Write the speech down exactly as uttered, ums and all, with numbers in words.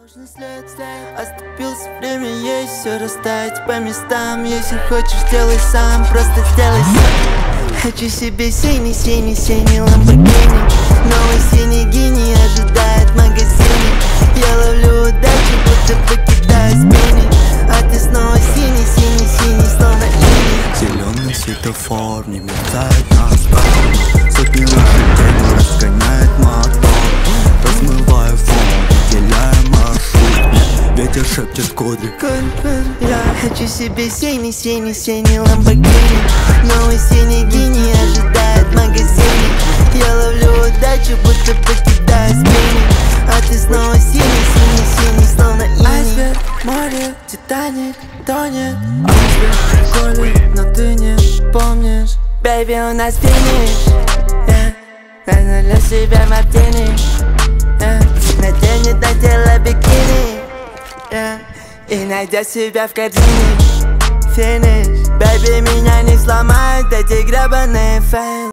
Нужный след, оступился, время есть, все расставить по местам. Если хочешь, делай сам, просто сделай сам. Хочу себе синий, синий, синий ламборгини. Новый синий гений ожидает в магазине. Я ловлю удачу, будто покидаю спиннинг. А ты снова синий, синий, синий, словно иней. Зеленый светофор не мерцает на асфальт. Сотни лошадей разгоняет мотор. Размываю фон, выделяя маршрут. Ветер шепчет кудри. Я хочу себе синий, синий, синий ламборгини. Новый синий гений ожидает в магазине. Я ловлю удачу, будто покидаю спиннинг. А ты снова синий, синий, синий, словно иней. Айсберг, море, Титаник, тонет. Айсберг, колет, но ты не помнишь. Бэйби, у нас финиш. Yeah. Я для себя мартини. Yeah. Наденет на тело бикини. Yeah. И найдешь себя в корзине. Финиш. Бэйби, меня не сломают эти гребаные фейлы.